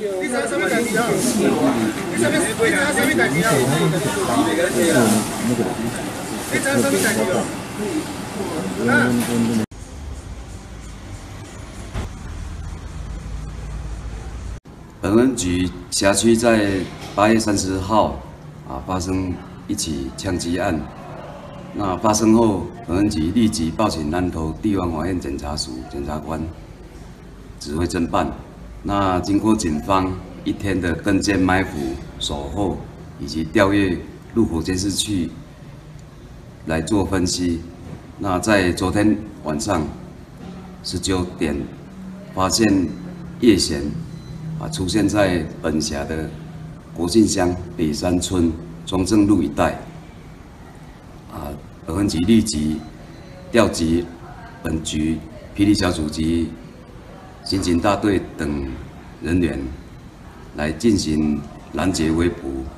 你知影什么代志啊？你知影什么代志啊？你知影什么代志哦？啊？ 本分局辖区在8月30号发生一起枪击案。那发生后，本分局立即报请南投地方法院检察署检察官指挥侦办。那经过警方1天的跟监埋伏、守候以及调阅路口监视器来做分析。那在昨天晚上19点，发现叶贤出现在本辖的国姓乡北山村中正路一带。本分局立即调集本局霹雳小组及刑警大队等人员来进行拦截围捕。